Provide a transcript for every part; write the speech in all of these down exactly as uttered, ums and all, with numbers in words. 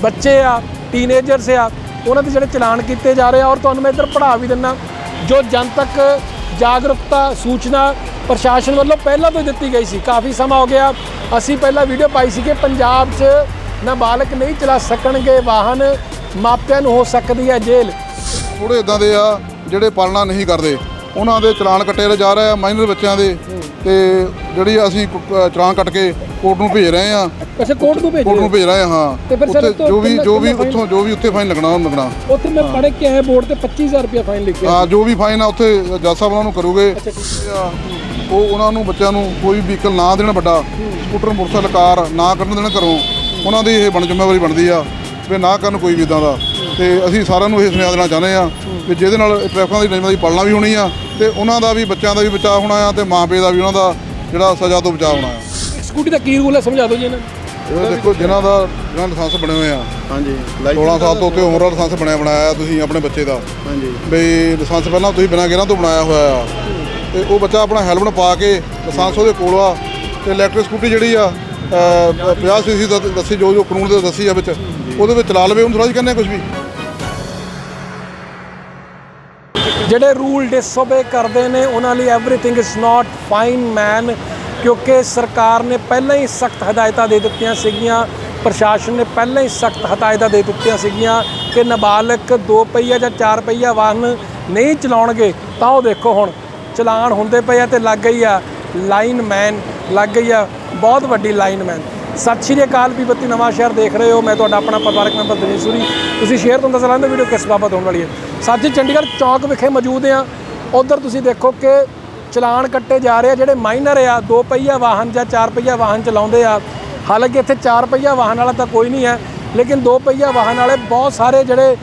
बच्चे आ टीनेजर्स आ उन्होंने जोड़े चलान किए जा रहे हैं। और तुहानूं मैं इधर पढ़ा भी दिना जो जनतक जागरूकता सूचना प्रशासन वालों पहला तो दी गई सी। काफ़ी समा हो गया असी पहला वीडियो पाई सी कि पंजाब च नाबालग नहीं चला सकणगे वाहन, मापियां नूं हो सकती है जेल। थोड़े इदां दे आ ਜਿਹੜੇ ਪਾਲਣਾ नहीं करते ਉਹਨਾਂ ਦੇ ਚਲਾਨ ਕੱਟੇ ਜਾ ਰਹੇ ਆ ਮਾਈਨਰ ਬੱਚਿਆਂ ਦੇ ਤੇ ਜਿਹੜੀ ਅਸੀਂ ਚਲਾਨ ਕੱਟ ਕੇ ਕੋਰਟ ਨੂੰ ਭੇਜ ਰਹੇ ਆ। ਅੱਛਾ ਕੋਰਟ ਨੂੰ ਭੇਜ ਕੋਰਟ ਨੂੰ ਭੇਜ ਰਹੇ ਆ ਹਾਂ। ਤੇ ਫਿਰ ਸਰ ਜੋ ਵੀ ਜੋ ਵੀ ਉੱਥੋਂ ਜੋ ਵੀ ਉੱਥੇ ਫਾਈਨ ਲੱਗਣਾ ਉਹ ਲੱਗਣਾ। ਉੱਥੇ ਮੈਂ ਪੜ੍ਹ ਕੇ ਆਇਆ ਬੋਰਡ ਤੇ ਪੱਚੀ ਹਜ਼ਾਰ ਰੁਪਏ ਫਾਈਨ ਲਿਖਿਆ। ਹਾਂ ਜੋ ਵੀ ਫਾਈਨ ਆ ਉੱਥੇ ਜੱਜ ਸਾਹਿਬ ਉਹਨਾਂ ਨੂੰ ਕਰੋਗੇ। ਉਹ ਉਹਨਾਂ ਨੂੰ ਬੱਚਿਆਂ ਨੂੰ ਕੋਈ ਵਹੀਕਲ ਨਾ ਦੇਣ ਵੱਡਾ ਸਕੂਟਰ ਮੋਟਰਸਾਈਕਲ ਕਾਰ ਨਾ ਕਰਨ ਦੇਣ ਘਰੋਂ ਉਹਨਾਂ ਦੀ ਇਹ ਬਣ ਜ਼ਿੰਮੇਵਾਰੀ ਬਣਦੀ ਆ ਵੀ ਨਾ ਕਰਨ ਕੋਈ ਵੀ ਇੱਦਾਂ ਦਾ। ਤੇ ਅਸੀਂ ਸਾਰਿਆਂ ਨੂੰ ਇਹ ਸੁਨੇਹਾ ਦੇਣਾ ਚਾਹੁੰਦੇ ਆ ਵੀ ਜਿਹਦੇ ਨਾਲ ਟ੍ਰੈਫਿਕਾਂ ਦੀ ਨਿਯਮਾਂ ਦੀ ਪਾਲਣਾ ਵੀ ਹੋਣੀ ਆ ਤੇ ਉਹਨਾਂ ਦਾ ਵੀ ਬੱਚਿਆਂ ਦਾ ਵੀ ਬਚਾਅ ਹੋਣਾ ਆ ਤੇ ਮਾਂ ਪਿਓ ਦਾ ਵੀ ਉਹਨਾਂ ਦਾ ਜਿਹੜਾ ਸਜ਼ਾ ਤੋਂ ਬਚਾਅ ਹੋਣਾ ਆ। ਸਕੂਟੀ ਦਾ ਕੀ ਰੂਲ ਹੈ ਸਮਝਾ ਦਿਓ ਜੀ ਇਹਨਾਂ ਇਹ ਦੇਖੋ ਜਿਨ੍ਹਾਂ ਦਾ ਜਿਹਨਾਂ ਲਾਇਸੈਂਸ ਬਣੇ ਹੋਏ ਆ ਹਾਂਜੀ ਸੋਲਾਂ ਸਾਲ ਤੋਂ ਉੱਤੇ ਉਮਰ ਦਾ ਲਾਇਸੈਂਸ ਬਣਿਆ ਬਣਾਇਆ ਤੁਸੀਂ ਆਪਣੇ ਬੱਚੇ ਦਾ ਹਾਂਜੀ ਵੀ ਲਾਇਸੈਂਸ ਪਹਿਲਾਂ ਤੁਸੀਂ ਬਿਨਾਂ ਗੇਅਰਾਂ ਤੋਂ ਬਣਾਇਆ ਹੋਇਆ ਆ ਤੇ ਉਹ ਬੱਚਾ ਆਪਣਾ ਹੈਲਮਟ ਪਾ ਕੇ ਲਾਇਸੈਂਸ ਉਹਦੇ ਕੋਲ ਆ ਤੇ ਇਲੈਕਟ੍ਰਿਕ ਸਕੂਟੀ ਜਿਹੜੀ ਆ ਪੰਜਾਹ ਸੀ ਸੀ ਦਾ ਦੱਸੀ ਜੋ ਜੋ ਕਾਨੂੰਨ ਦੇ ਦੱਸੀ ਆ ਵਿੱਚ ਉਹਦੇ ਵਿੱਚ ਚਲਾ ਲਵੇ ਉਹਨੂੰ ਥੋੜ੍ਹਾ ਜਿਹਾ ਕਹਿੰਦੇ ਕੁਝ ਵੀ। ਜਿਹੜੇ ਰੂਲ ਡਿਸਓਬੇ ਕਰਦੇ ਨੇ ਉਹਨਾਂ ਲਈ everything is not fine man क्योंकि सरकार ने पहले ही सख्त हदायतां दे दित्तियां सीगियां, प्रशासन ने पहले ही सख्त हदायतां दे दित्तियां सीगियां कि नाबालग दो पहिया जां चार पहिया वाहन नहीं चलाउणगे। तां ओह देखो हुण चलान हुंदे पए आ ते लग गई आ लाइन मैन लग गई आ बहुत वड्डी लाइन मैन। सत श्री अकाल भी बत्ती नवां शहर देख रहे हो। मैं तुहाडा अपना परिवारक मैंबर दिनेश सूरी। तुसीं शेयर तो दस लांदे वीडियो किस बाबत होने वाली है। साथी चंडीगढ़ चौक विखे मौजूद आ उधर तुसीं देखो कि चलान कट्टे जा रहे हैं ਜਿਹੜੇ ਮਾਈਨਰ ਆ दो पहिया वाहन ਜਾਂ चार पहिया वाहन ਚਲਾਉਂਦੇ ਆ। ਹਾਲਾਂਕਿ ਇੱਥੇ चार पहिया वाहन वाला ਤਾਂ ਕੋਈ ਨਹੀਂ ਹੈ ਲੇਕਿਨ दो पहिया वाहन वाले बहुत सारे ਜਿਹੜੇ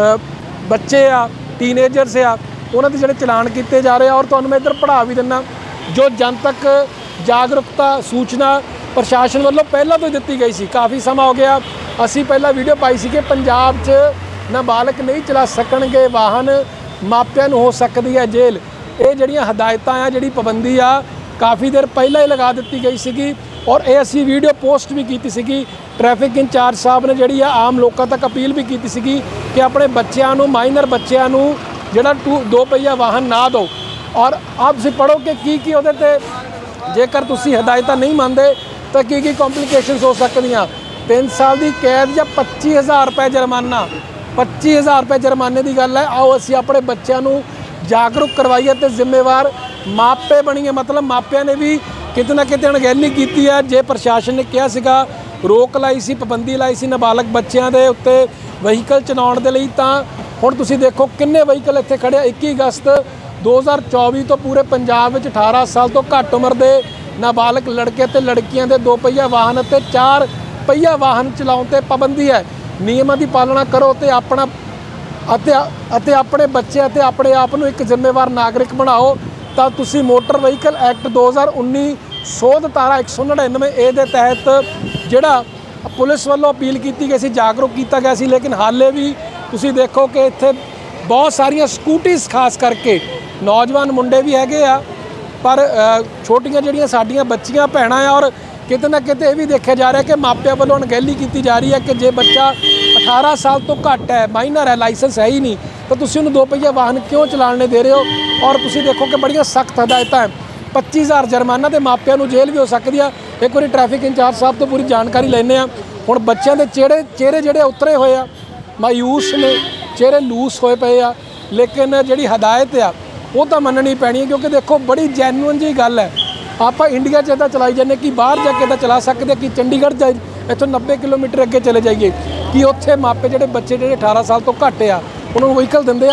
ਬੱਚੇ ਆ ਟੀਨੇਜਰਸ ਆ ਉਹਨਾਂ ਦੇ ਜਿਹੜੇ ਚਲਾਨ ਕੀਤੇ ਜਾ ਰਹੇ ਆ। ਔਰ ਤੁਹਾਨੂੰ ਮੈਂ ਇੱਧਰ ਪੜ੍ਹਾ ਵੀ ਦਿੰਦਾ ਜੋ ਜਨਤਕ ਜਾਗਰੂਕਤਾ ਸੂਚਨਾ ਪ੍ਰਸ਼ਾਸਨ ਵੱਲੋਂ ਪਹਿਲਾਂ ਤੋਂ ਦਿੱਤੀ ਗਈ ਸੀ। ਕਾਫੀ ਸਮਾਂ ਹੋ ਗਿਆ ਅਸੀਂ ਪਹਿਲਾਂ ਵੀਡੀਓ ਪਾਈ ਸੀ ਕਿ ਪੰਜਾਬ 'ਚ ਨਾਬਾਲਗ ਨਹੀਂ ਚਲਾ ਸਕਣਗੇ ਵਾਹਨ, ਮਾਪਿਆਂ ਨੂੰ ਹੋ ਸਕਦੀ ਹੈ ਜੇਲ੍ਹ। ਇਹ ਜਿਹੜੀਆਂ ਹਦਾਇਤਾਂ ਆ ਜਿਹੜੀ ਪਾਬੰਦੀ ਆ ਕਾਫੀ ਦੇਰ ਪਹਿਲਾਂ ਹੀ ਲਗਾ ਦਿੱਤੀ ਗਈ ਸੀਗੀ ਔਰ ਇਹ ਅਸੀਂ ਵੀਡੀਓ ਪੋਸਟ ਵੀ ਕੀਤੀ ਸੀਗੀ। ਟ੍ਰੈਫਿਕ ਇੰਚਾਰਜ ਸਾਹਿਬ ਨੇ ਜਿਹੜੀ ਆ ਆਮ ਲੋਕਾਂ ਤੱਕ ਅਪੀਲ ਵੀ ਕੀਤੀ ਸੀਗੀ ਕਿ ਆਪਣੇ ਬੱਚਿਆਂ ਨੂੰ ਮਾਈਨਰ ਬੱਚਿਆਂ ਨੂੰ ਜਿਹੜਾ ਟੂ ਦੋ पहिया ਵਾਹਨ ਨਾ ਦਿਓ। ਔਰ ਆਪ ਤੁਸੀਂ ਪੜ੍ਹੋ ਕਿ ਕੀ ਕੀ ਉਹਦੇ 'ਤੇ ਜੇਕਰ ਤੁਸੀਂ ਹਦਾਇਤਾਂ ਨਹੀਂ ਮੰਨਦੇ ਤਾਂ ਕੀ ਕੀ ਕੰਪਲੀਕੇਸ਼ਨਸ ਹੋ ਸਕਦੀਆਂ। ਤਿੰਨ ਸਾਲ ਦੀ ਕੈਦ ਜਾਂ ਪੱਚੀ ਹਜ਼ਾਰ ਰੁਪਏ ਜੁਰਮਾਨਾ। ਪੱਚੀ ਹਜ਼ਾਰ ਰੁਪਏ ਜੁਰਮਾਨੇ ਦੀ ਗੱਲ ਹੈ। ਆਓ ਅਸੀਂ ਆਪਣੇ ਬੱਚਿਆਂ ਨੂੰ जागरूक करवाइए तो जिम्मेवार मापे बनीए। मतलब मापिया ने भी किते ना किते अणगहली की है। जे प्रशासन ने कहा सीगा रोक लाई सी पाबंदी लाई सी नाबालग बच्चों के उत्ते वहीकल चलाउण दे लई तां हुण तुसीं देखो किन्ने वहीकल इत्थे खड़े। इक्की अगस्त दो हज़ार चौबी तो पूरे पंजाब विच अठारह साल तो घੱਟ उम्र के नाबालग लड़के ते लड़कियां दे दो पहिया वाहन ते चार पहिया वाहन चलाउण ते पाबंदी है। नियमां दी पालना करो ते अपना ਅਤੇ ਅਤੇ ਆਪਣੇ ਬੱਚੇ ਅਤੇ ਆਪਣੇ ਆਪ ਨੂੰ ਇੱਕ ਜ਼ਿੰਮੇਵਾਰ ਨਾਗਰਿਕ ਬਣਾਓ ਤਾਂ ਤੁਸੀਂ ਮੋਟਰ ਵਹੀਕਲ ਐਕਟ दो हज़ार उन्नीस ਸੋਧ ਧਾਰਾ एक सौ नड़िनवे ਏ ਦੇ ਤਹਿਤ ਜਿਹੜਾ ਪੁਲਿਸ ਵੱਲੋਂ ਅਪੀਲ ਕੀਤੀ ਗਈ ਸੀ ਜਾਗਰੂਕ ਕੀਤਾ ਗਿਆ ਸੀ। ਲੇਕਿਨ ਹਾਲੇ ਵੀ ਤੁਸੀਂ ਦੇਖੋ ਕਿ ਇੱਥੇ ਬਹੁਤ ਸਾਰੀਆਂ ਸਕੂਟੀਜ਼ ਖਾਸ ਕਰਕੇ ਨੌਜਵਾਨ ਮੁੰਡੇ ਵੀ ਹੈਗੇ ਆ ਪਰ ਛੋਟੀਆਂ ਜਿਹੜੀਆਂ ਸਾਡੀਆਂ ਬੱਚੀਆਂ ਭੈਣਾਂ ਆ ਔਰ ਕਿਤੇ ਨਾ ਕਿਤੇ ਇਹ ਵੀ ਦੇਖਿਆ ਜਾ ਰਿਹਾ ਕਿ ਮਾਪਿਆਂ ਵੱਲੋਂ ਅਣਗਹਿਲੀ ਕੀਤੀ ਜਾ ਰਹੀ ਹੈ ਕਿ ਜੇ ਬੱਚਾ अठारह साल तो घट है माइनर है लाइसेंस है ही नहीं तो तुसी उन्हें दो पहिया वाहन क्यों चलाने दे रहे हो। और तुसी देखो कि बड़िया सख्त हदायतां पच्ची हज़ार जुर्माना तो मापिया नूं जेल भी हो सकती है। एक बार ट्रैफिक इंचार्ज साहब तो पूरी जानकारी लैने हुण बच्चों के चेहरे चेहरे जोड़े उतरे हुए आ मायूस ने चेहरे लूस होए पे आ लेकिन जी हदायत आ वो तो मननी पैनी है क्योंकि देखो बड़ी जैनुअन जी गल है। आप इंडिया च इदा चलाई जाने कि बाहर जाके इदा चला सकते कि चंडीगढ़ जा इत्थों नब्बे किलोमीटर अगे चले जाइए कि उत्थे मापे जोड़े बच्चे जोड़े अठारह साल तो घट आ उन्होंने वहीकल देंगे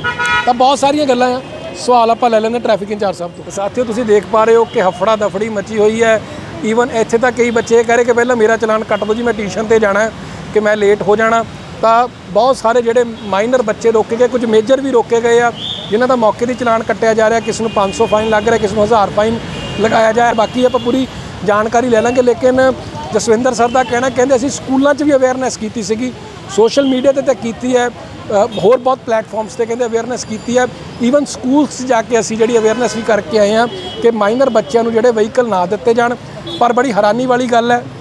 तो बहुत सारिया गल्लां आ। सवाल आप ले लेंगे ट्रैफिक इंचार्ज साहब तो। साथियों तुसीं देख पा रहे हो कि हफड़ा दफड़ी मची हुई है। ईवन इत्थे तक कई बच्चे कह रहे कि पहले मेरा चलान कट दो जी मैं ट्यूशन पर जाना है कि मैं लेट हो जाना। तो बहुत सारे जोड़े माइनर बच्चे रोके गए कुछ मेजर भी रोके गए आ जिन्हों का मौके पर चलान कट्टिया जा रहा किसी को पाँच सौ फाइन लग रहा किसी को हज़ार फाइन लगाया जाए। बाकी आप पूरी जानकारी ले लेंगे लेकिन जसविंदर सर का कहना कहते असीं स्कूलों भी अवेयरनैस की सी सोशल मीडिया ते की है होर बहुत प्लेटफॉर्म्स से कहते अवेयरनैस की है। ईवन स्कूल्स जाके असीं जिहड़ी अवेयरनैस भी करके आए हैं कि माइनर बच्चों को जोड़े वहीकल ना दिते जाण। पर बड़ी हैरानी वाली गल है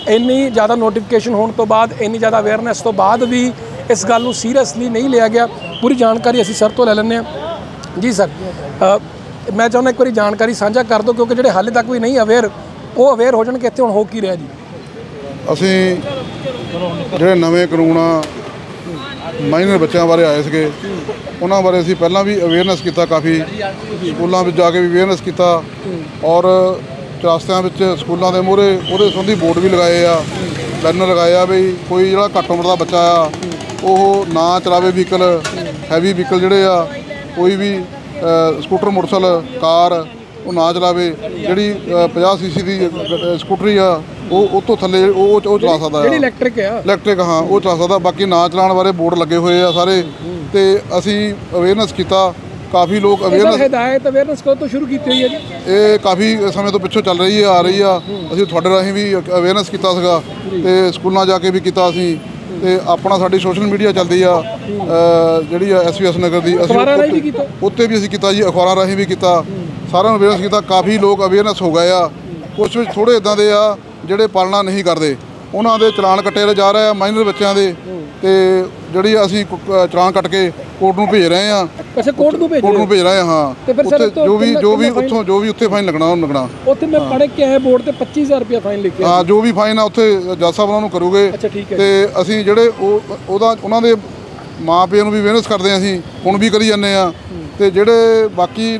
ਇੰਨੀ ਜ਼ਿਆਦਾ ਨੋਟੀਫਿਕੇਸ਼ਨ ਹੋਣ ਤੋਂ ਬਾਅਦ, ਇੰਨੀ ਜ਼ਿਆਦਾ ਅਵੇਅਰਨੈਸ ਤੋਂ ਬਾਅਦ ਵੀ ਇਸ ਗੱਲ ਨੂੰ ਸੀਰੀਅਸਲੀ ਨਹੀਂ ਲਿਆ ਗਿਆ। ਪੂਰੀ ਜਾਣਕਾਰੀ ਅਸੀਂ ਸਰ ਤੋਂ ਲੈ ਲੈਂਦੇ ਹਾਂ। ਜੀ ਸਰ, ਮੈਂ ਚਾਹੁੰਦਾ ਇੱਕ ਵਾਰੀ ਜਾਣਕਾਰੀ ਸਾਂਝਾ ਕਰ ਦਿਓ, ਕਿਉਂਕਿ ਜਿਹੜੇ ਹਾਲੇ ਤੱਕ ਵੀ ਨਹੀਂ ਅਵੇਅਰ ਉਹ ਅਵੇਅਰ ਹੋ ਜਾਣ ਕਿ ਇੱਥੇ ਹੁਣ ਹੋ ਕੀ ਰਿਹਾ ਜੀ। ਅਸੀਂ ਜਿਹੜੇ ਨਵੇਂ ਕਾਨੂੰਨ ਆ ਮਾਈਨਰ ਬੱਚਿਆਂ ਬਾਰੇ ਆਏ ਸੀਗੇ, ਉਹਨਾਂ ਬਾਰੇ ਅਸੀਂ ਪਹਿਲਾਂ ਵੀ ਅਵੇਅਰਨੈਸ ਕੀਤਾ, ਕਾਫੀ ਸਕੂਲਾਂ ਵਿੱਚ ਜਾ ਕੇ ਵੀ ਅਵੇਅਰਨੈਸ ਕੀਤਾ, ਔਰ ਚੌਰਸਤਿਆਂ ਵਿੱਚ ਸਕੂਲਾਂ ਦੇ ਮੂਹਰੇ ਉਹਦੇ ਸੰਬੰਧੀ ਬੋਰਡ ਵੀ ਲਗਾਏ ਆ, ਬੈਨਰ ਲਗਾਏ ਆ ਵੀ ਕੋਈ ਜਿਹੜਾ ਘੱਟ ਉਮਰ ਦਾ ਬੱਚਾ ਆ ਉਹ ਨਾ ਚਲਾਵੇ ਵਹੀਕਲ, ਹੈਵੀ ਵਹੀਕਲ ਜਿਹੜੇ ਆ ਕੋਈ ਵੀ ਸਕੂਟਰ, ਮੋਟਰਸਾਈਕਲ, ਕਾਰ ਉਹ ਨਾ ਚਲਾਵੇ। ਜਿਹੜੀ ਪੰਜਾਹ ਸੀ ਸੀ ਦੀ ਸਕੂਟਰੀ ਆ ਉਹ ਉਹ ਤੋਂ ਥੱਲੇ ਉਹ ਉਹ ਚਲਾ ਸਕਦਾ, ਜਿਹੜੀ ਇਲੈਕਟ੍ਰਿਕ ਆ ਇਲੈਕਟ੍ਰਿਕ ਹਾਂ ਉਹ ਚਲਾ ਸਕਦਾ। ਬਾਕੀ ਨਾ ਚਲਾਉਣ ਬਾਰੇ ਬੋਰਡ ਲੱਗੇ ਹੋਏ ਆ ਸਾਰੇ, ਤੇ ਅਸੀਂ ਅਵੇਅਰਨੈਸ ਕੀਤਾ। ਕਾਫੀ ਲੋਕ ਅਵੇਅਰਨੈਸ ਹਦਾਇਤ ਅਵੇਅਰਨੈਸ ਕਦੋਂ ਤੋਂ ਸ਼ੁਰੂ ਕੀਤੀ ਹੋਈ ਹੈ ਜੀ? ਇਹ ਕਾਫੀ ਸਮੇਂ ਤੋਂ ਪਿੱਛੋਂ ਚੱਲ ਰਹੀ ਹੈ, ਆ ਰਹੀ ਆ। ਅਸੀਂ ਤੁਹਾਡੇ ਰਾਹੀਂ ਵੀ ਅਵੇਅਰਨੈਸ ਕੀਤਾ ਸੀਗਾ, ਤੇ ਸਕੂਲਾਂ ਜਾ ਕੇ ਵੀ ਕੀਤਾ ਅਸੀਂ, ਤੇ ਆਪਣਾ ਸਾਡੀ ਸੋਸ਼ਲ ਮੀਡੀਆ ਚੱਲਦੀ ਆ ਜਿਹੜੀ ਆ ਐਸ ਵੀ ਐਸ ਨਗਰ ਦੀ, ਅਸੀਂ ਉੱਤੇ ਵੀ ਅਸੀਂ ਕੀਤਾ ਜੀ, ਅਖਬਾਰਾਂ ਰਾਹੀਂ ਵੀ ਕੀਤਾ, ਸਾਰਿਆਂ ਨੂੰ ਅਵੇਅਰਨੈਸ ਕੀਤਾ। ਕਾਫੀ ਲੋਕ ਅਵੇਅਰਨੈਸ ਹੋ ਗਏ ਆ। ਕੁਛ ਵਿੱਚ ਥੋੜ੍ਹੇ ਇੱਦਾਂ ਦੇ ਆ ਜਿਹੜੇ ਪਾਲਣਾ ਨਹੀਂ ਕਰਦੇ, ਉਹਨਾਂ ਦੇ ਚਲਾਨ ਕੱਟੇ ਜਾ ਰਹੇ ਆ ਮਾਈਨਰ ਬੱਚਿਆਂ ਦੇ, ਤੇ ਜਿਹੜੀ ਅਸੀਂ ਚਲਾਨ ਕੱਟ ਕੇ ਕੋਰਟ ਨੂੰ ਭੇਜ ਰਹੇ ਆ। ਅੱਛਾ, ਕੋਰਟ ਨੂੰ ਭੇਜ ਕੋਰਟ ਨੂੰ ਭੇਜ ਰਹੇ ਆ, ਹਾਂ। ਉੱਥੇ ਜੋ ਵੀ ਜੋ ਵੀ ਉੱਥੋਂ ਜੋ ਵੀ ਉੱਥੇ ਫਾਈਨ ਲੱਗਣਾ ਉਹਨੂੰ ਲੱਗਣਾ। ਉੱਥੇ ਮੈਂ ਪੜ੍ਹ ਕੇ ਆਇਆ ਬੋਰਡ ਤੇ ਪੱਚੀ ਹਜ਼ਾਰ ਰੁਪਇਆ ਫਾਈਨ ਲਿਖਿਆ। ਹਾਂ, ਜੋ ਵੀ ਫਾਈਨ ਆ ਉੱਥੇ ਜੱਜ ਸਾਹਿਬ ਉਹਨਾਂ ਨੂੰ ਕਰੂਗੇ। ਅੱਛਾ, ਠੀਕ ਹੈ। ਤੇ ਅਸੀਂ ਜਿਹੜੇ ਉਹ ਉਹਦਾ ਉਹਨਾਂ ਦੇ ਮਾਂ ਪਿਓ ਨੂੰ ਵੀ ਅਵੇਅਰਨੈਸ ਕਰਦੇ ਹਾਂ, ਅਸੀਂ ਹੁਣ ਵੀ ਕਰੀ ਜਾਂਦੇ ਆ। ਤੇ ਜਿਹੜੇ ਬਾਕੀ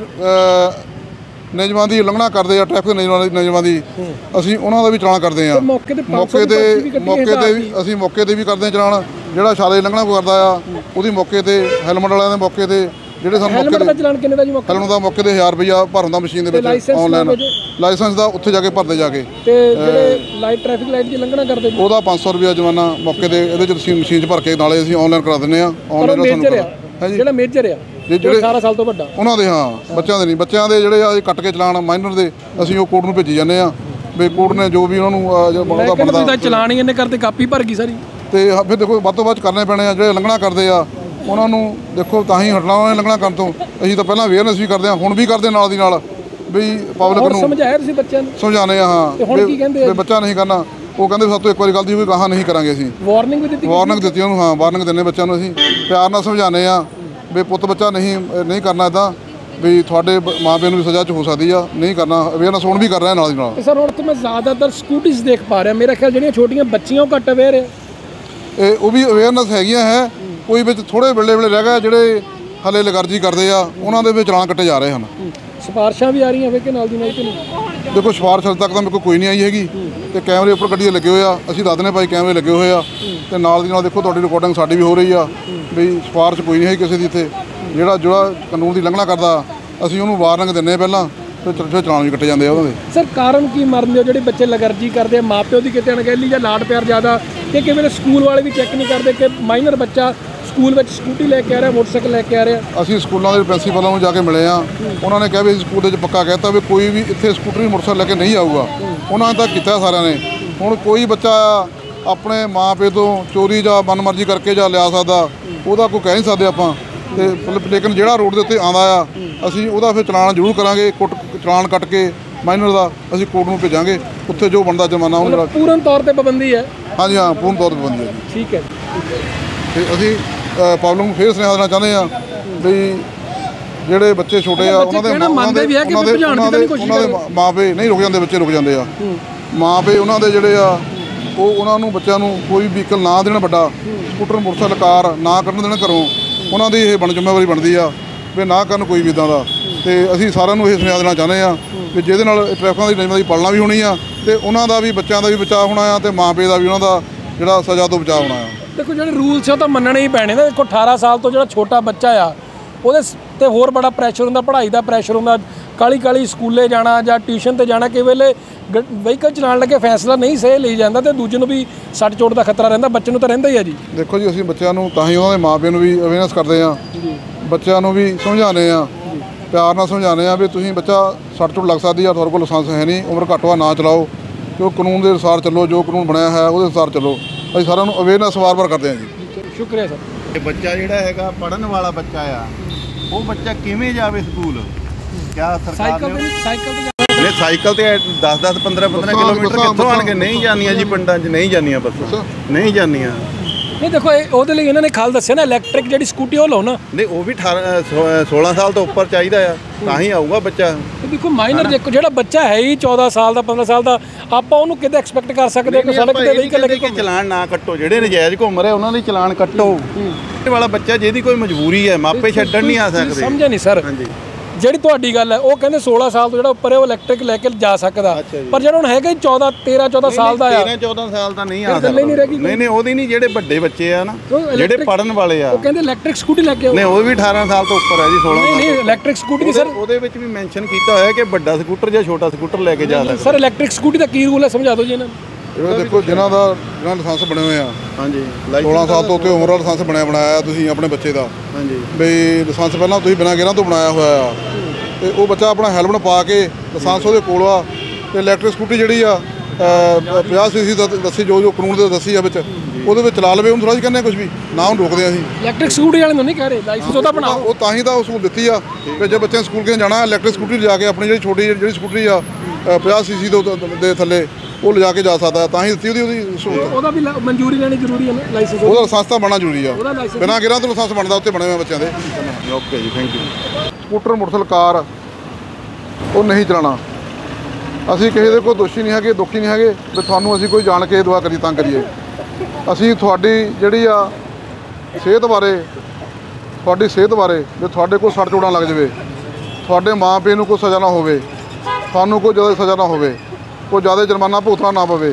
ਨਿਯਮਾਂ ਦੀ ਉਲੰਘਣਾ ਕਰਦੇ ਆ, ਟ੍ਰੈਫਿਕ ਨਿਯਮਾਂ ਦੀ ਨਿਯਮਾਂ ਦੀ ਅਸੀਂ ਉਹਨਾਂ ਦਾ ਵੀ ਚਲਾਨ ਕਰਦੇ ਆ। ਮੌਕੇ ਤੇ ਮੌਕੇ ਤੇ ਵੀ ਅਸੀਂ ਮੌਕੇ ਤੇ ਵੀ ਕਰਦੇ ਹਾਂ ਚਲਾਨ। ਜਿਹੜਾ ਇਸ਼ਾਰੇ ਲੰਘਣਾ ਕਰਦਾ ਆ ਉਹਦੀ ਮੌਕੇ ਤੇ, ਹੈਲਮਟ ਵਾਲਿਆਂ ਦੇ ਮੌਕੇ ਤੇ, ਜਿਹੜੇ ਸਾਨੂੰ ਮੌਕੇ ਤੇ ਚਲਾਨ ਕਿੰਨੇ ਦਾ ਜੀ? ਹੈਲਮਟ ਦਾ ਮੌਕੇ ਤੇ ਹਜ਼ਾਰ ਰੁਪਈਆ ਭਰਨ ਦਾ ਮਸ਼ੀਨ ਦੇ ਵਿੱਚ, ਆਨਲਾਈਨ ਲਾਇਸੈਂਸ ਦਾ ਉੱਥੇ ਜਾ ਕੇ ਭਰਦੇ ਜਾ ਕੇ। ਤੇ ਜਿਹੜੇ ਲਾਈਟ ਟ੍ਰੈਫਿਕ ਲਾਈਟ ਦੀ ਲੰਘਣਾ ਕਰਦੇ ਉਹਦਾ ਪੰਜ ਸੌ ਰੁਪਈਆ ਜੁਰਮਾਨਾ ਮੌਕੇ ਤੇ, ਇਹਦੇ 'ਚ ਅਸੀਂ ਮਸ਼ੀਨ 'ਚ ਭਰ ਕੇ ਨਾਲੇ ਅਸੀਂ ਆਨਲਾਈਨ ਕਰਾ ਦਿੰਦੇ ਆ। ਆਨਲਾਈਨ ਜਿਹੜਾ ਮੇਜਰ ਆ ਜਿਹੜੇ ਅਠਾਰਾਂ ਸਾਲ ਤੋਂ ਵੱਡਾ ਉਹਨਾਂ ਦੇ, ਹਾਂ, ਬੱਚਿਆਂ ਦੇ ਨਹੀਂ, ਬੱਚਿਆਂ ਦੇ ਜਿਹੜੇ ਆ ਕੱਟ ਕੇ ਚਲਾਨ ਮਾਈਨਰ ਦੇ ਅਸੀਂ ਉਹ ਕੋਰਟ ਨੂੰ ਭੇਜੀ ਜਾਂਦੇ ਆ ਵੀ ਕੋਰਟ ਨੇ ਜੋ ਵੀ ਉਹਨਾਂ ਨੂੰ ਬਣਦਾ ਬਣਦਾ ਚਲਾਨ ਹੀ ਇਹਨੇ ਕਰਦੇ, ਕਾਪੀ ਭਰ ਗਈ ਸਾਰੀ। ਤੇ ਫਿਰ ਦੇਖੋ ਵੱਧ ਤੋਂ ਵੱਧ ਕਰਨੇ ਪੈਣੇ ਆ। ਜਿਹੜੇ ਲੰਘਣਾ ਕਰਦੇ ਆ ਉਹਨਾਂ ਨੂੰ ਦੇਖੋ ਤਾਂ ਹੀ ਹਟਣਾ ਉਹਨਾਂ ਨੇ ਲੰਘਣਾ ਕਰਨ ਤੋਂ। ਅਸੀਂ ਤਾਂ ਪਹਿਲਾਂ ਅਵੇਅਰਨੈਸ ਵੀ ਕਰਦੇ ਹਾਂ, ਹੁਣ ਵੀ ਕਰਦੇ ਨਾਲ ਦੀ ਨਾਲ ਵੀ ਪਬਲਿਕ ਨੂੰ ਸਮਝਾਇਆ ਤੁਸੀਂ ਬੱਚਿਆਂ ਨੂੰ? ਸਮਝਾਉਂਦੇ ਆ, ਹਾਂ। ਹੁਣ ਕੀ ਕਹਿੰਦੇ ਆ? ਬੱਚਾ ਨਹੀਂ ਕਰਨਾ, ਉਹ ਕਹਿੰਦੇ ਸਭ ਤੋਂ ਇੱਕ ਵਾਰੀ ਗਲਤੀ ਹੋਈ ਗਾਹਾਂ ਨਹੀਂ ਕਰਾਂਗੇ। ਅਸੀਂ ਵਾਰਨਿੰਗ ਵੀ ਦਿੱਤੀ? ਵਾਰਨਿੰਗ ਦਿੱਤੀ ਉਹਨੂੰ, ਹਾਂ। ਵਾਰਨਿੰਗ ਦਿੰਦੇ ਬੱਚਿਆਂ ਨੂੰ, ਅਸੀਂ ਪਿਆਰ ਨਾਲ ਸਮਝਾਉਂਦੇ ਆ ਵੀ ਪੁੱਤ ਬੱਚਾ ਨਹੀਂ ਨਹੀਂ ਕਰਨਾ ਇੱਦਾਂ, ਵੀ ਤੁਹਾਡੇ ਮਾਂ ਪਿਓ ਨੂੰ ਵੀ ਸਜ਼ਾ 'ਚ ਹੋ ਸਕਦੀ ਆ, ਨਹੀਂ ਕਰਨਾ। ਅਵੇਅਰਨੈਸ ਹੁਣ ਵੀ ਕਰ ਰਿਹਾ ਨਾਲ ਦੀ ਨਾਲ। ਸਰ ਹੁਣ ਤਾਂ ਮੈਂ ਜ਼ਿਆਦਾਤਰ ਸਕੂਟੀਜ਼ ਦੇਖ ਪਾ ਰਿਹਾ, ਮੇਰਾ ਖਿਆਲ ਜਿਹੜੀਆਂ ਛੋਟੀਆਂ ਬੱਚੀਆਂ ਉਹ ਘੱਟ ਅਵੇਅਰ ਹੈ। ਇਹ ਉਹ ਵੀ ਅਵੇਅਰਨੈਸ ਹੈਗੀਆਂ ਹੈ, ਕੋਈ ਵਿੱਚ ਥੋੜ੍ਹੇ ਵੇਲੇ ਵੇਲੇ ਰਹਿ ਗਏ ਜਿਹੜੇ ਹਲੇ ਲਗਰਜੀ ਕਰਦੇ ਆ, ਉਹਨਾਂ ਦੇ ਵਿੱਚ ਚਲਾਨ ਕੱਟੇ ਜਾ ਰਹੇ ਹਨ। ਸਿਫਾਰਸ਼ਾਂ ਵੀ ਆ ਰਹੀਆਂ ਵੇ ਕਿ ਨਾਲ ਦੀ ਨਾਲ ਕਿ ਨਹੀਂ? ਦੇਖੋ, ਸਿਫਾਰਸ਼ ਹਲੇ ਤੱਕ ਤਾਂ ਮੇਰੇ ਕੋਲ ਕੋਈ ਨਹੀਂ ਆਈ ਹੈਗੀ, ਤੇ ਕੈਮਰੇ ਉੱਪਰ ਗੱਡੀ ਦੇ ਲੱਗੇ ਹੋਏ ਆ, ਅਸੀਂ ਦੱਸਦੇ ਨੇ ਭਾਈ ਕੈਮਰੇ ਲੱਗੇ ਹੋਏ ਆ, ਤੇ ਨਾਲ ਦੀ ਨਾਲ ਦੇਖੋ ਤੁਹਾਡੀ ਰਿਕਾਰਡਿੰਗ ਸਾਡੀ ਵੀ ਹੋ ਰਹੀ ਆ ਵੀ ਸਿਫਾਰਸ਼ ਕੋਈ ਨਹੀਂ ਹੈ ਕਿਸੇ ਦੀ ਇੱਥੇ। ਜਿਹੜਾ ਜਿਹੜਾ ਕਾਨੂੰਨ ਦੀ ਉਲੰਘਣਾ ਕਰਦਾ ਅਸੀਂ ਉਹਨੂੰ ਵਾਰਨਿੰਗ ਦਿੰਦੇ ਹਾਂ ਪਹਿਲਾਂ, ਤੇ ਫਿਰ ਚਲਾਨ ਵੀ ਕੱਟੇ ਜਾਂਦੇ ਆ ਉਹਨਾਂ ਦੇ। ਸਰ ਕਾਰਨ ਕੀ ਮੰਨਦੇ ਹੋ ਜਿਹੜੇ ਬੱਚੇ ਲਗਰਜੀ ਕਰਦੇ ਆ? ਮਾਂ ਪਿਓ ਦੀ ਕਿਤੇ ਅਣਗਹਿਲੀ ਜਾਂ ਲਾਡ ਪਿਆਰ ਜ਼ਿਆਦਾ, ਕਿ ਕਈ ਵੇਲੇ ਸਕੂਲ ਵਾਲੇ ਵੀ ਚੈੱਕ ਨਹੀਂ ਕਰਦੇ ਕਿ ਮਾਈਨਰ ਬੱਚਾ ਸਕੂਲ ਵਿੱਚ ਸਕੂਟੀ ਲੈ ਕੇ ਆ ਰਿਹਾ, ਮੋਟਰਸਾਈਕਲ ਲੈ ਕੇ ਆ ਰਿਹਾ? ਅਸੀਂ ਸਕੂਲਾਂ ਦੇ ਪ੍ਰਿੰਸੀਪਲਾਂ ਨੂੰ ਜਾ ਕੇ ਮਿਲੇ ਆ, ਉਹਨਾਂ ਨੇ ਕਿਹਾ ਵੀ ਅਸੀਂ ਸਕੂਲ ਦੇ ਵਿੱਚ ਪੱਕਾ ਕਹਿਤਾ ਵੀ ਕੋਈ ਵੀ ਇੱਥੇ ਸਕੂਟਰੀ ਮੋਟਰਸਾਈਕਲ ਲੈ ਕੇ ਨਹੀਂ ਆਊਗਾ। ਉਹਨਾਂ ਨੇ ਤਾਂ ਕੀਤਾ ਸਾਰਿਆਂ ਨੇ। ਹੁਣ ਕੋਈ ਬੱਚਾ ਆਪਣੇ ਮਾਂ ਪਿਓ ਤੋਂ ਚੋਰੀ ਜਾਂ ਮਨਮਰਜ਼ੀ ਕਰਕੇ ਜਾਂ ਲਿਆ ਸਕਦਾ, ਉਹਦਾ ਕੋਈ ਕਹਿ ਨਹੀਂ ਸਕਦੇ ਆਪਾਂ। ਤੇ ਲੇਕਿਨ ਜਿਹੜਾ ਰੋਡ ਦੇ ਉੱਤੇ ਆਉਂਦਾ ਆ ਅਸੀਂ ਉਹਦਾ ਫਿਰ ਚਲਾਨ ਜ਼ਰੂਰ ਕਰਾਂਗੇ। ਕੁੱਟ ਚਲਾਨ ਕੱਟ ਕੇ ਮਾਈਨਰ ਦਾ ਅਸੀਂ ਕੋਰਟ ਨੂੰ ਭੇਜਾਂਗੇ, ਉੱਥੇ ਜੋ ਬਣਦਾ ਜੁਰਮਾਨਾ ਉਹ ਪੂਰਨ ਤੌਰ ਤੇ ਪਾਬੰਦੀ ਹੈ। ਹਾਂਜੀ, ਹਾਂ, ਪੂਰਨ ਤੌਰ ਤੇ ਪਾਬੰਦੀ ਹੈ। ਠੀਕ ਹੈ। ਤੇ ਅਸੀਂ ਪਬਲਿਕ ਨੂੰ ਫੇਰ ਸੁਨੇਹਾ ਦੇਣਾ ਚਾਹੁੰਦੇ ਆ ਵੀ ਜਿਹੜੇ ਬੱਚੇ ਛੋਟੇ ਆ ਉਹਨਾਂ ਦੇ ਉਹਨਾਂ ਦੇ ਮਾਂ ਪਿਓ ਨਹੀਂ ਰੁਕ ਜਾਂਦੇ, ਬੱਚੇ ਰੁਕ ਜਾਂਦੇ ਆ। ਮਾਂ ਪਿਓ ਉਹਨਾਂ ਦੇ ਜਿਹੜੇ ਆ ਉਹ ਉਹਨਾਂ ਨੂੰ ਬੱਚਿਆਂ ਨੂੰ ਕੋਈ ਵਹੀਕਲ ਨਾ ਦੇਣ, ਵੱਡਾ ਸਕੂਟਰ, ਮੋਟਰਸਾਈਕਲ, ਕਾਰ ਨਾ ਕੱਢਣ ਦੇਣ ਘਰੋਂ। ਉਹਨਾਂ ਦੀ ਇਹ ਬਣ ਜ਼ਿੰਮੇਵਾਰੀ ਬਣਦੀ ਆ ਵੀ ਨਾ ਕਰਨ ਕੋਈ ਵੀ ਇੱਦਾਂ ਦਾ। ਤੇ ਅਸੀਂ ਸਾਰਿਆਂ ਨੂੰ ਇਹ ਸੁਨੇਹਾ ਦੇਣਾ ਚਾਹੁੰਦੇ ਆ ਵੀ ਜਿਹਦੇ ਨਾਲ ਟ੍ਰੈਫਿਕਾਂ ਦੀ ਨਿਯਮਾਂ ਦੀ ਪਾਲਣਾ ਵੀ ਹੋਣੀ ਆ, ਤੇ ਉਹਨਾਂ ਦਾ ਵੀ, ਬੱਚਿਆਂ ਦਾ ਵੀ ਬਚਾਅ ਹੋਣਾ ਆ, ਤੇ ਮਾਂ ਪਿਓ ਦਾ ਵੀ ਉਹਨਾਂ ਦਾ ਜਿਹੜਾ ਸਜ਼ਾ ਤੋਂ ਬਚਾਅ ਹੋਣਾ ਆ। ਦੇਖੋ, ਜਿਹੜੇ ਰੂਲਸ ਉਹ ਤਾਂ ਮੰਨਣੇ ਹੀ ਪੈਣੇ ਨੇ। ਦੇਖੋ, ਅਠਾਰਾਂ ਸਾਲ ਤੋਂ ਜਿਹੜਾ ਛੋਟਾ ਬੱਚਾ ਆ ਉਹਦੇ 'ਤੇ ਹੋਰ ਬੜਾ ਪ੍ਰੈਸ਼ਰ ਹੁੰਦਾ, ਪੜ੍ਹਾਈ ਦਾ ਪ੍ਰੈਸ਼ਰ ਹੁੰਦਾ, ਕਾਲੀ ਕਾਲੀ ਸਕੂਲੇ ਜਾਣਾ ਜਾਂ ਟਿਊਸ਼ਨ 'ਤੇ ਜਾਣਾ। ਕਈ ਵੇਲੇ ਵਹੀਕਲ ਚਲਾਉਣ ਲੱਗੇ ਫੈਸਲਾ ਨਹੀਂ ਸਹੀ ਲਈ ਜਾਂਦਾ, ਤੇ ਦੂਜੇ ਨੂੰ ਵੀ ਸੱਟ ਚੋਟ ਦਾ ਖਤਰਾ ਰਹਿੰਦਾ, ਬੱਚੇ ਨੂੰ ਤਾਂ ਰਹਿੰਦਾ ਹੀ ਆ ਜੀ। ਦੇਖੋ ਜੀ, ਅਸੀਂ ਬੱਚਿਆਂ ਨੂੰ ਤਾਂ ਹੀ ਉਹਨਾਂ ਦੇ ਮਾਂ ਪਿਓ ਨੂੰ ਵੀ ਅਵੇਅਰਨੈਸ ਕਰਦੇ ਹਾਂ, ਬੱਚਿਆਂ ਨੂੰ ਵੀ ਸਮਝਾਉਂਦੇ ਹਾਂ, ਪਿਆਰ ਨਾਲ ਸਮਝਾਉਂਦੇ ਹਾਂ ਵੀ ਤੁਸੀਂ ਬੱਚਾ ਸੱਟ ਚੋਟ ਲੱਗ ਸਕਦੀ ਆ, ਤੁਹਾਡੇ ਕੋਲ ਲਾਇਸੈਂਸ ਹੈ ਨਹੀਂ, ਉਮਰ ਘੱਟ ਵਾ, ਨਾ ਚਲਾਓ, ਜੋ ਕਾਨੂੰਨ ਦੇ ਅਨੁਸਾਰ ਚੱਲੋ, ਜੋ ਕਾਨੂੰਨ ਬਣਿਆ ਹੈ ਉਹਦੇ ਅਨੁਸਾਰ ਚੱਲੋ। ਅਸੀਂ ਸਾਰਿਆਂ ਨੂੰ ਅਵੇਅਰਨੈਸ ਵਾਰ-ਵਾਰ ਕਰਦੇ ਹਾਂ ਜੀ। ਸ਼ੁਕਰੀਆ ਸਰ। ਇਹ ਬੱਚਾ ਜਿਹੜਾ ਹੈਗਾ ਪੜ੍ਹਨ ਵਾਲਾ ਬੱਚਾ ਆ, ਉਹ ਬੱਚਾ ਕਿਵੇਂ ਜਾਵੇ ਸਕੂਲ? ਕਿਆ ਸਰਕਾਰ ਨੇ ਸਾਈਕਲ ਤੇ ਨੇ ਸਾਈਕਲ ਤੇ ਦਸ ਦਸ ਪੰਦਰਾਂ ਪੰਦਰਾਂ ਕਿਲੋਮੀਟਰ ਕਿੱਥੋਂ ਆਣ ਕੇ ਨਹੀਂ ਜਾਂਦੀਆਂ ਜੀ, ਪਿੰਡਾਂ 'ਚ ਨਹੀਂ ਜਾਂਦੀਆਂ ਬੱਸਾਂ, ਨਹੀਂ ਜਾਂਦੀਆਂ। ਨਹੀਂ ਦੇਖੋ ਇਹ ਉਹਦੇ ਲਈ ਇਹਨਾਂ ਨੇ ਖਾਲ ਦੱਸਿਆ ਨਾ ਇਲੈਕਟ੍ਰਿਕ ਜਿਹੜੀ ਸਕੂਟੀ ਉਹ ਲਓ ਨਾ। ਨਹੀਂ ਉਹ ਵੀ ਅਠਾਰਾਂ ਸੋਲਾਂ ਸਾਲ ਤੋਂ ਉੱਪਰ ਚਾਹੀਦਾ ਆ, ਤਾਂ ਹੀ ਆਊਗਾ ਬੱਚਾ। ਦੇਖੋ ਮਾਈਨਰ ਦੇਖੋ ਜਿਹੜਾ ਬੱਚਾ ਹੈ ਹੀ ਚੌਦਾਂ ਸਾਲ ਦਾ ਪੰਦਰਾਂ ਸਾਲ ਦਾ, ਆਪਾਂ ਉਹਨੂੰ ਕਿਤੇ ਐਕਸਪੈਕਟ ਕਰ ਸਕਦੇ ਕਿ ਸੜਕ ਤੇ ਵਹੀਕਲ ਲੈ ਕੇ ਚਲਾਨ ਨਾ ਕੱਟੋ, ਜਿਹੜੇ ਨਜਾਇਜ਼ ਘੁੰਮ ਰਹੇ ਉਹਨਾਂ ਲਈ ਚਲਾਨ ਕੱਟੋ। ਇਹ ਵਾਲਾ ਬੱਚਾ ਜਿਹਦੀ ਕੋਈ ਮਜਬੂਰੀ ਹੈ, ਮਾਪੇ ਛੱਡਣ ਨਹੀਂ ਆ ਸਕਦੇ। ਸਮਝਿਆ ਨਹੀਂ ਸਰ, ਜਿਹੜੀ ਤੁਹਾਡੀ ਗੱਲ ਹੈ ਉਹ ਕਹਿੰਦੇ ਸੋਲਾਂ ਸਾਲ ਤੋਂ ਜਿਹੜਾ ਉੱਪਰ ਹੈ ਉਹ ਇਲੈਕਟ੍ਰਿਕ ਲੈ ਕੇ ਜਾ ਸਕਦਾ, ਪਰ ਜਿਹੜਾ ਹੁਣ ਹੈਗਾ ਚੌਦਾਂ ਤੇਰਾਂ ਚੌਦਾਂ ਸਾਲ ਦਾ ਆ, ਤੇਰਾਂ ਚੌਦਾਂ ਸਾਲ ਦਾ ਨਹੀਂ ਆ ਸਕਦਾ। ਨਹੀਂ ਨਹੀਂ ਉਹਦੀ ਨਹੀਂ, ਜਿਹੜੇ ਵੱਡੇ ਬੱਚੇ ਆ ਨਾ, ਜਿਹੜੇ ਪੜਨ ਵਾਲੇ ਆ, ਉਹ ਕਹਿੰਦੇ ਇਲੈਕਟ੍ਰਿਕ ਸਕੂਟੀ ਲੈ ਕੇ ਆਓ। ਨਹੀਂ ਉਹ ਵੀ ਅਠਾਰਾਂ ਸਾਲ ਤੋਂ ਉੱਪਰ ਹੈ ਜੀ, ਸੋਲਾਂ ਸਾਲ। ਨਹੀਂ ਇਲੈਕਟ੍ਰਿਕ ਸਕੂਟੀ ਦੀ ਸਰ ਉਹਦੇ ਵਿੱਚ ਵੀ ਮੈਂਸ਼ਨ ਕੀਤਾ ਹੋਇਆ ਕਿ ਵੱਡਾ ਸਕੂਟਰ ਜਾਂ ਛੋਟਾ ਸਕੂਟਰ ਲੈ ਕੇ ਜਾ ਸਕਦਾ। ਸਰ ਇਲੈਕਟ੍ਰਿਕ ਸਕੂਟੀ ਦਾ ਕੀ ਰੂਲ ਹੈ, ਸਮਝਾ ਦਿਓ ਜੀ ਇਹਨਾਂ ਨੂੰ। ਇਹ ਦੇਖੋ ਜਿਨ੍ਹਾਂ ਦਾ ਜਿਹਨਾਂ ਲਾਇਸੈਂਸ ਬਣੇ ਹੋਏ ਆ, ਹਾਂਜੀ ਸੋਲਾਂ ਸਾਲ ਤੋਂ ਉੱਤੇ ਉਮਰ ਦਾ ਲਾਇਸੈਂਸ ਬਣਿਆ ਬਣਾਇਆ ਤੁਸੀਂ ਆਪਣੇ ਬੱਚੇ ਦਾ, ਹਾਂਜੀ ਬਈ ਲਾਇਸੈਂਸ ਪਹਿਲਾਂ ਤੁਸੀਂ ਬਿਨਾਂ ਗੇਅਰਾਂ ਤੋਂ ਬਣਾਇਆ ਹੋਇਆ ਆ, ਤੇ ਉਹ ਬੱਚਾ ਆਪਣਾ ਹੈਲਮਟ ਪਾ ਕੇ ਲਾਇਸੈਂਸ ਉਹਦੇ ਕੋਲ ਆ, ਤੇ ਇਲੈਕਟ੍ਰਿਕ ਸਕੂਟੀ ਜਿਹੜੀ ਆ ਪੰਜਾਹ ਸੀ ਸੀ ਦਾ ਦੱਸੀ ਜੋ ਜੋ ਕਾਨੂੰਨ ਦੇ ਦੱਸੀ ਆ ਵਿੱਚ, ਉਹਦੇ ਵਿੱਚ ਚਲਾ ਲਵੇ। ਉਹਨੂੰ ਥੋੜ੍ਹਾ ਜਿਹਾ ਕਹਿੰਦੇ ਕੁਝ ਵੀ ਨਾ, ਉਹਨੂੰ ਰੋਕਦੇ ਆ ਅਸੀਂ। ਇਲੈਕਟ੍ਰਿਕ ਸਕੂਟੀ ਵਾਲੇ ਨੂੰ ਨਹੀਂ ਕਹਿ ਰਹੇ, ਲਾਇਸੈਂਸ ਉਹਦਾ ਬਣਾਓ। ਉਹ ਤਾਂ ਹੀ ਤਾਂ ਉਸ ਨੂੰ ਦਿੱਤੀ ਆ ਕਿ ਜੇ ਬੱਚੇ ਸਕੂਲ ਕਿਤੇ ਜਾਣਾ, ਇਲੈਕਟ੍ਰਿਕ ਸਕੂਟੀ ਲਿਜਾ ਕੇ ਆਪਣੀ ਜਿਹੜੀ ਛੋਟੀ ਜਿਹੜੀ ਸਕੂਟਰੀ ਆ ਪੰਜਾਹ ਸੀ ਸੀ ਦੇ ਥੱਲੇ ਉਹ ਲਿਜਾ ਕੇ ਜਾ ਸਕਦਾ, ਤਾਂ ਹੀ ਦਿੱਤੀ ਉਹਦੀ ਉਹਦੀ ਸਹੂਲਤ। ਉਹਦਾ ਵੀ ਮਨਜ਼ੂਰੀ ਲੈਣੀ ਜ਼ਰੂਰੀ ਹੈ ਨਾ, ਲਾਇਸੈਂਸ ਉਹਦਾ ਲਾਇਸੈਂਸ ਤਾਂ ਬਣਨਾ ਜ਼ਰੂਰੀ ਆ, ਬਿਨਾਂ ਗੇਅਰਾਂ ਤੋਂ ਲਾਇਸੈਂਸ ਬਣਦਾ ਉੱਤੇ ਬਣੇ ਹੋਏ ਬੱਚਿਆਂ ਦੇ। ਓਕੇ ਜੀ, thank you. Scooter motorcycle car ਉਹ ਨਹੀਂ ਚਲਾਉਣਾ। ਅਸੀਂ ਕਿਸੇ ਦੇ ਕੋਈ ਦੋਸ਼ੀ ਨਹੀਂ ਹੈਗੇ, ਦੁਖੀ ਨਹੀਂ ਹੈਗੇ ਵੀ ਤੁਹਾਨੂੰ ਅਸੀਂ ਕੋਈ ਜਾਣ ਕੇ ਦੁਆ ਕਰੀ ਤਾਂ ਕਰੀਏ। ਅਸੀਂ ਤੁਹਾਡੀ ਜਿਹੜੀ ਆ ਸਿਹਤ ਬਾਰੇ, ਤੁਹਾਡੀ ਸਿਹਤ ਬਾਰੇ ਵੀ ਤੁਹਾਡੇ ਕੋਲ ਸੱਟ ਚੋਟਾਂ ਲੱਗ ਜਾਵੇ, ਤੁਹਾਡੇ ਮਾਂ ਪਿਓ ਨੂੰ ਕੋਈ ਸਜ਼ਾ ਨਾ ਹੋਵੇ, ਤੁਹਾਨੂੰ ਕੋਈ ਜ਼ਿਆਦਾ ਸਜ਼ਾ ਨਾ ਹੋਵੇ, ਕੋਈ ਜ਼ਿਆਦਾ ਜੁਰਮਾਨਾ ਭੁਗਤਣਾ ਨਾ ਪਵੇ,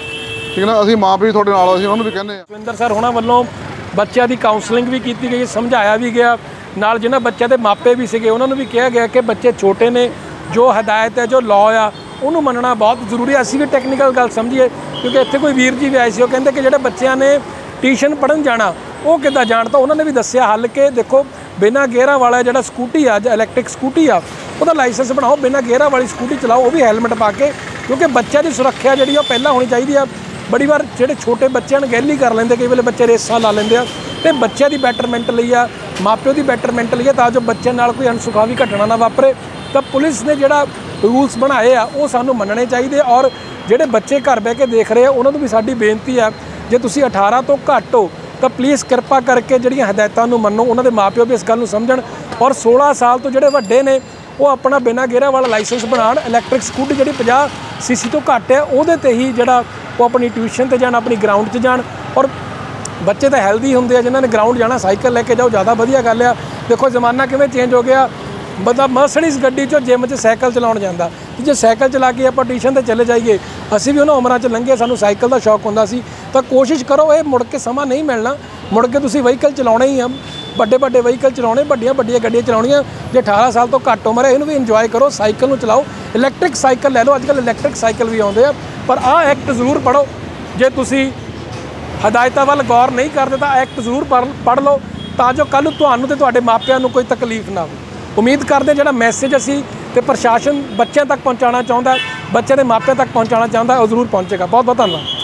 ਠੀਕ ਨਾ। ਅਸੀਂ ਮਾਂ ਪਿਓ ਤੁਹਾਡੇ ਨਾਲ, ਅਸੀਂ ਉਹਨਾਂ ਨੂੰ ਵੀ ਕਹਿੰਦੇ ਹਾਂ। ਸੁਰਿੰਦਰ ਸਰ ਹੋਣਾ ਵੱਲੋਂ ਬੱਚਿਆਂ ਦੀ ਕਾਉਂਸਲਿੰਗ ਵੀ ਕੀਤੀ ਗਈ, ਸਮਝਾਇਆ ਵੀ ਗਿਆ, ਨਾਲ ਜਿਹਨਾਂ ਬੱਚਿਆਂ ਦੇ ਮਾਪੇ ਵੀ ਸੀਗੇ ਉਹਨਾਂ ਨੂੰ ਵੀ ਕਿਹਾ ਗਿਆ ਕਿ ਬੱਚੇ ਛੋਟੇ ਨੇ, ਜੋ ਹਦਾਇਤ ਹੈ ਜੋ ਲਾਅ ਆ ਉਹਨੂੰ ਮੰਨਣਾ ਬਹੁਤ ਜ਼ਰੂਰੀ ਹੈ। ਅਸੀਂ ਵੀ ਟੈਕਨੀਕਲ ਗੱਲ ਸਮਝੀਏ, ਕਿਉਂਕਿ ਇੱਥੇ ਕੋਈ ਵੀਰ ਜੀ ਵੀ ਆਏ ਸੀ, ਉਹ ਕਹਿੰਦੇ ਕਿ ਜਿਹੜੇ ਬੱਚਿਆਂ ਨੇ ਟਿਊਸ਼ਨ ਪੜ੍ਹਨ ਜਾਣਾ ਉਹ ਕਿੱਦਾਂ ਜਾਣ, ਤਾਂ ਉਹਨਾਂ ਨੇ ਵੀ ਦੱਸਿਆ ਹੱਲ ਕਿ ਦੇਖੋ ਬਿਨਾਂ ਗੇਅਰਾਂ ਵਾਲਾ ਜਿਹੜਾ ਸਕੂਟੀ ਆ ਜਾਂ ਇਲੈਕਟ੍ਰਿਕ ਸਕੂਟੀ ਆ ਉਹਦਾ ਲਾਇਸੈਂਸ ਬਣਾਓ, ਬਿਨਾਂ ਗੇਅਰਾਂ ਵਾਲੀ ਸਕੂਟੀ ਚਲਾਓ, ਉਹ ਵੀ ਹੈਲਮਟ ਪਾ ਕੇ, ਕਿਉਂਕਿ ਬੱਚਿਆਂ ਦੀ ਸੁਰੱਖਿਆ ਜਿਹੜੀ ਉਹ ਪਹਿਲਾਂ ਹੋਣੀ ਚਾਹੀਦੀ ਆ। ਬੜੀ ਵਾਰ ਜਿਹੜੇ ਛੋਟੇ ਬੱਚਿਆਂ ਨੂੰ ਗੈਲੀ ਕਰ ਲੈਂਦੇ, ਕਈ ਵੇਲੇ ਬੱਚੇ ਰੇਸਾਂ ਲਾ ਲੈਂਦੇ ਆ, ਤੇ ਬੱਚਿਆਂ ਦੀ ਬੈਟਰਮੈਂਟ ਲਈ ਆ, ਮਾਪਿਓ ਦੀ ਬੈਟਰਮੈਂਟ ਲਈ ਆ, ਤਾਂ ਜੋ ਬੱਚਿਆਂ ਨਾਲ ਕੋਈ ਅਣਸੁਖਾਵੀ ਘਟਨਾ ਨਾ ਵਾਪਰੇ। ਤਾਂ ਪੁਲਿਸ ਨੇ ਜਿਹੜਾ ਰੂਲਸ ਬਣਾਏ ਆ ਉਹ ਸਾਨੂੰ ਮੰਨਣੇ ਚਾਹੀਦੇ, ਔਰ ਜਿਹੜੇ ਬੱਚੇ ਘਰ ਬਹਿ ਕੇ ਦੇਖ ਰਹੇ ਆ ਉਹਨਾਂ ਨੂੰ ਵੀ ਸਾਡੀ ਬੇਨਤੀ ਆ, ਜੇ ਤੁਸੀਂ ਅਠਾਰਾਂ ਤੋਂ ਘੱਟ ਹੋ ਤਾਂ ਪਲੀਜ਼ ਕਿਰਪਾ ਕਰਕੇ ਜਿਹੜੀਆਂ ਹਦਾਇਤਾਂ ਨੂੰ ਮੰਨੋ, ਉਹਨਾਂ ਦੇ ਮਾਪਿਓ ਵੀ ਇਸ ਗੱਲ ਨੂੰ ਸਮਝਣ, ਔਰ ਸੋਲਾਂ ਸਾਲ ਤੋਂ ਜਿਹੜੇ ਵੱਡੇ ਨੇ ਉਹ ਆਪਣਾ ਬਿਨਾਂ ਗੇਅਰਾਂ ਵਾਲਾ ਲਾਇਸੈਂਸ ਬਣਾਉਣ। ਇਲੈਕਟ੍ਰਿਕ ਸਕੂਟੀ ਜਿਹੜੀ ਪੰਜਾਹ ਸੀਸੀ ਤੋਂ ਘੱਟ ਹੈ ਉਹਦੇ ਤੇ ਹੀ ਜਿਹੜਾ ਉਹ ਆਪਣੀ ਟਿਊਸ਼ਨ ਤੇ ਜਾਣ, ਆਪਣੀ ਗਰਾਊਂਡ 'ਚ ਜਾਣ। ਔਰ ਬੱਚੇ ਤਾਂ ਹੈਲਦੀ ਹੁੰਦੇ ਆ, ਜਿਨ੍ਹਾਂ ਨੇ ਗਰਾਊਂਡ ਜਾਣਾ ਸਾਈਕਲ ਲੈ ਕੇ ਜਾਓ, ਜ਼ਿਆਦਾ ਵਧੀਆ ਗੱਲ ਆ। ਦੇਖੋ ਜ਼ਮਾਨਾ ਕਿਵੇਂ ਚੇਂਜ ਹੋ ਗਿਆ, ਬੰਦਾ ਮਰਸਡੀਜ਼ ਗੱਡੀ 'ਚੋਂ ਜਿਮ 'ਚ ਸਾਈਕਲ ਚਲਾਉਣ ਜਾਂਦਾ, ਤੇ ਜੇ ਸਾਈਕਲ ਚਲਾ ਕੇ ਆਪਾਂ ਟਿਊਸ਼ਨ 'ਤੇ ਚਲੇ ਜਾਈਏ, ਅਸੀਂ ਵੀ ਉਹਨਾਂ ਉਮਰਾਂ 'ਚ ਲੰਘੇ, ਸਾਨੂੰ ਸਾਈਕਲ ਦਾ ਸ਼ੌਕ ਹੁੰਦਾ ਸੀ। ਤਾਂ ਕੋਸ਼ਿਸ਼ ਕਰੋ, ਇਹ ਮੁੜ ਕੇ ਸਮਾਂ ਨਹੀਂ ਮਿਲਣਾ, ਮੁੜ ਕੇ ਤੁਸੀਂ ਵਹੀਕਲ ਚਲਾਉਣੇ ਹੀ ਆ, ਵੱਡੇ ਵੱਡੇ ਵਹੀਕਲ ਚਲਾਉਣੇ, ਵੱਡੀਆਂ ਵੱਡੀਆਂ ਗੱਡੀਆਂ ਚਲਾਉਣੀਆਂ। ਜੇ ਅਠਾਰਾਂ ਸਾਲ ਤੋਂ ਘੱਟ ਉਮਰ ਹੈ ਇਹਨੂੰ ਵੀ ਇੰਜੋਏ ਕਰੋ, ਸਾਈਕਲ ਨੂੰ ਚਲਾਓ, ਇਲੈਕਟ੍ਰਿਕ ਸਾਈਕਲ ਲੈ ਲਓ, ਅੱਜ ਕੱਲ੍ਹ ਇਲੈਕਟ੍ਰਿਕ ਸਾਈਕਲ ਵੀ ਆਉਂਦੇ ਆ। ਪਰ ਆਹ ਐਕਟ ਜ਼ਰੂਰ ਪੜ੍ਹੋ, ਜੇ ਤੁਸੀਂ ਹਦਾਇਤਾਂ ਵੱਲ ਗੌਰ ਨਹੀਂ ਕਰਦੇ ਤਾਂ ਐਕਟ ਜ਼ਰੂਰ ਪੜ੍ਹ ਲਓ, ਤਾਂ ਜੋ ਕੱਲ੍ਹ ਨੂੰ ਤੁਹਾਨੂੰ ਤੇ ਤੁਹਾਡੇ ਮਾਪਿਆਂ ਨੂੰ ਕੋਈ ਤਕਲੀਫ ਨਾ ਹੋਵੇ। ਉਮੀਦ ਕਰਦੇ ਜਿਹੜਾ ਮੈਸੇਜ ਅਸੀਂ ਤੇ ਪ੍ਰਸ਼ਾਸਨ ਬੱਚਿਆਂ ਤੱਕ ਪਹੁੰਚਾਉਣਾ ਚਾਹੁੰਦਾ, ਬੱਚਿਆਂ ਦੇ ਮਾਪਿਆਂ ਤੱਕ ਪਹੁੰਚਾਉਣਾ ਚਾਹੁੰਦਾ, ਉਹ ਜ਼ਰੂਰ ਪਹੁੰਚੇਗਾ। ਬਹੁਤ ਬਹੁਤ ਧੰਨਵਾਦ।